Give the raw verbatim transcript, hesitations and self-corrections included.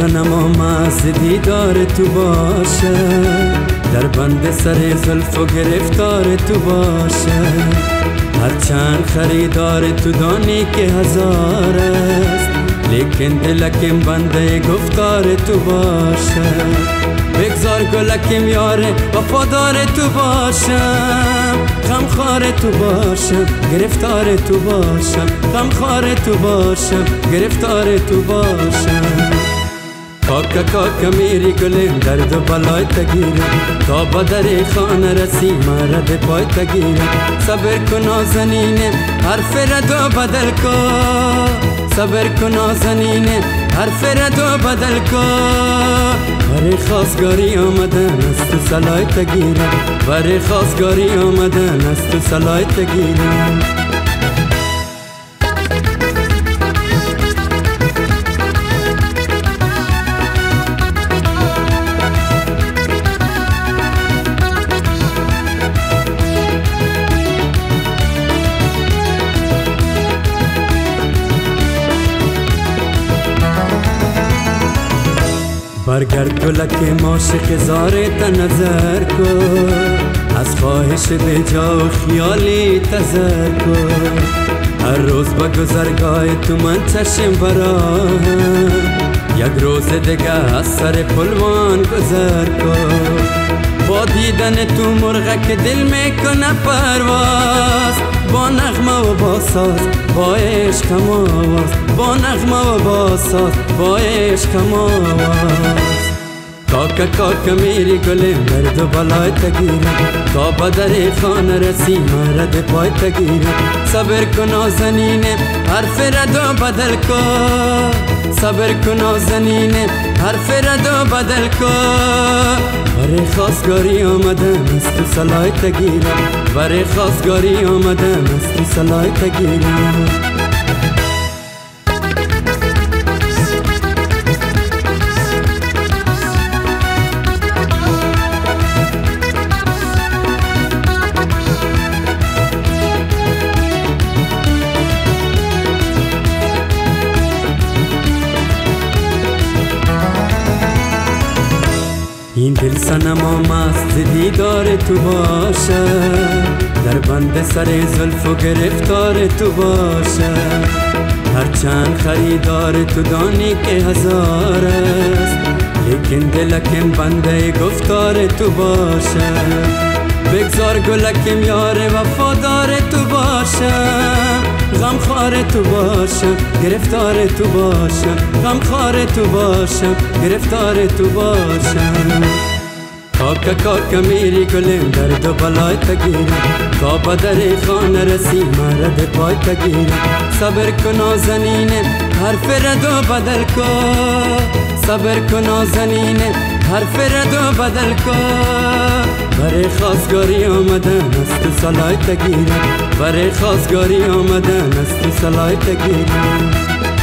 صنم آمد دیدار تو باشه، در بند سر زلف و گرفتار تو باشه. هرچند خریدار تو دانی که هزار است، لیکن دلکم بنده گفتار تو باشه. بگذار گلکم یاره وفادار تو باشم، غمخوار تو باشم گرفتار تو باشم، غمخوار تو باشم گرفتار تو باشم. کاکا کاکا میری گلم درد و بلای تگیرم، تا با در خانه رسی مرد پای تگیرم. صبر کن نازنینه حرف ردو بدل کن، صبر کن نازنینه حرف ردو بدل کن. برای خواستگاری آمدن از تو سلای تگیرم، برای خواستگاری آمدن از تو سلای تگیرم. برگرد گلک عاشق زاره تا نظر کن، از خواهش به جا و خیالی تذر کن. هر روز با گذرگاه تو من چشم براهم، یک روز دیگه از سر پلوان گذر کن. با دیدن تو مرغک دل میکنه پرواز، با نغمه و با ساز با عشقم آواز، با نغمه و با ساز با عشقم آواز. کاکا کاکا میری گلم درد و بلای تگیرم، تا با در خانه رسی مرد پای تگیرم. صبر کن نازنینه حرف ردو بدل کن، صبر کن نازنینه حرف ردو بدل کن. برای خواستگاری آمدن از تو سلای تگیرم، برای خواستگاری آمدن از تو سلای تگیرم. این دل صنم آمد دیدار تو باشه، در بند سر زلف و گرفتار تو باشه. هرچند خریدار تو دانی که هزار است، لیکن دلکم بنده گفتار تو باشه. بگذار گلکم یار وفادار تو باشم، غمخوار تو باشم گرفتار تو باشم، غمخوار تو باشم گرفتار تو باشم. کاکا کاکا میری گلم درد و بلای تگیرم، تا با در خانه رسی مرد پای تگیرم. صبر کن نازنینه حرف ردو بدل کن، صبر کن نازنینه حرف ردو بدل کن. برای خواستگاری آمدن از تو سلای تگیرم، برای خواستگاری آمدن از تو سلای تگیرم.